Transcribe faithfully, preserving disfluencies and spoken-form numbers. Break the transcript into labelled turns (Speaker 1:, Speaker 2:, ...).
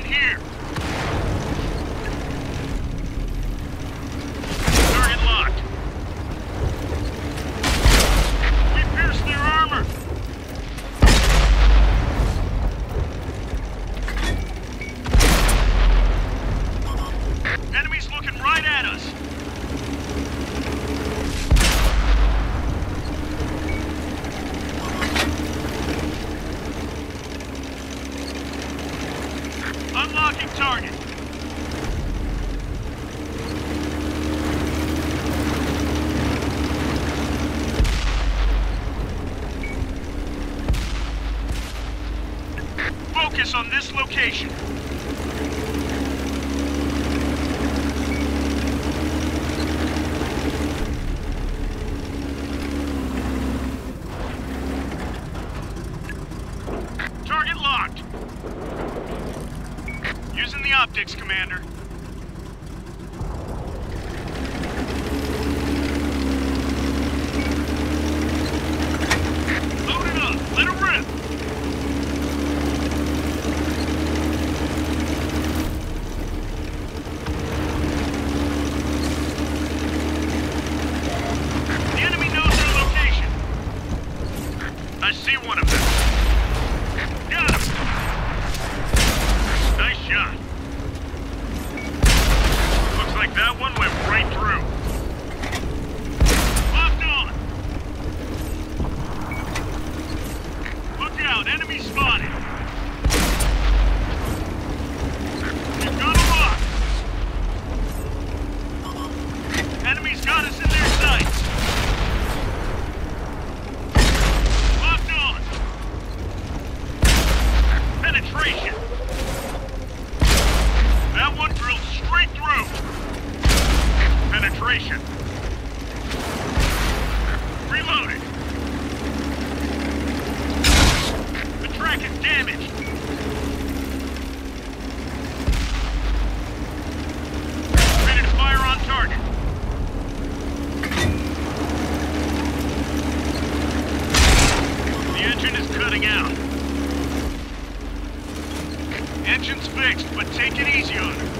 Speaker 1: here. Target locked. We pierced their armor. Enemies looking right at us. Unlocking target. Focus on this location. Target locked. Using the optics, Commander. Load it up. Let it rip. The enemy knows our location. I see one of them. Got him. Nice shot. Looks like that one went right through. Locked on. Look out, enemy spotted. We've got a lock. Enemies got us in their sights. Locked on. Penetration. That one drilled straight through. Penetration. Reloading. The track is damaged. Ready to fire on target. The engine is cutting out. Engine's fixed, but take it easy on her.